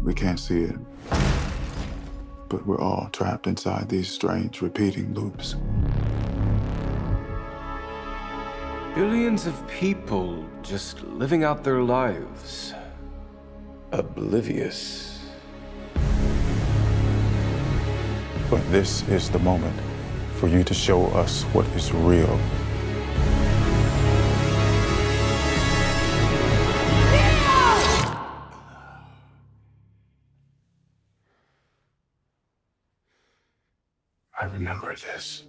We can't see it, but we're all trapped inside these strange, repeating loops. Billions of people just living out their lives, oblivious. But this is the moment for you to show us what is real. I remember this.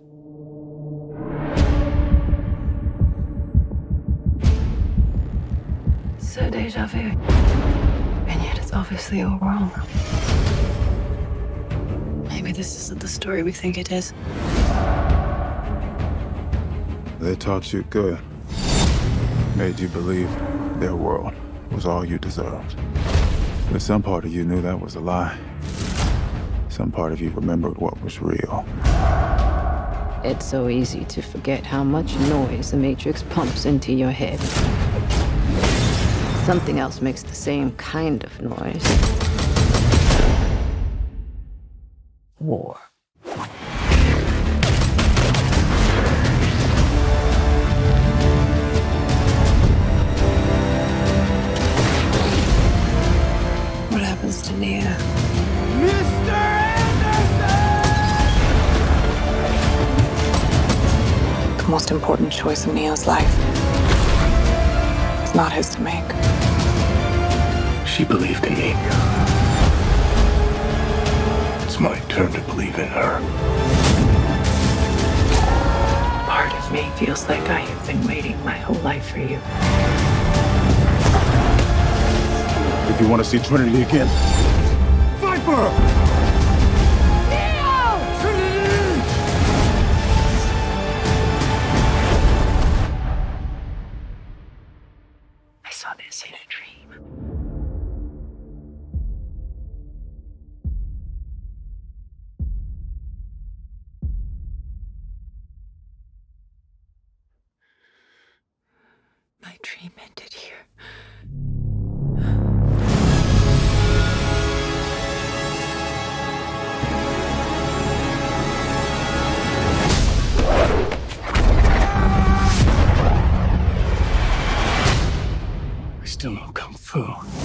So deja vu. And yet it's obviously all wrong. Maybe this isn't the story we think it is. They taught you good. Made you believe their world was all you deserved. But some part of you knew that was a lie. Some part of you remembered what was real. It's so easy to forget how much noise the Matrix pumps into your head. Something else makes the same kind of noise. War. What happens to Nia? Mr. The most important choice in Neo's life is not his to make. She believed in me. It's my turn to believe in her. Part of me feels like I have been waiting my whole life for you. If you want to see Trinity again, fight for her! I saw this in a dream. My dream ended here. I still know Kung Fu.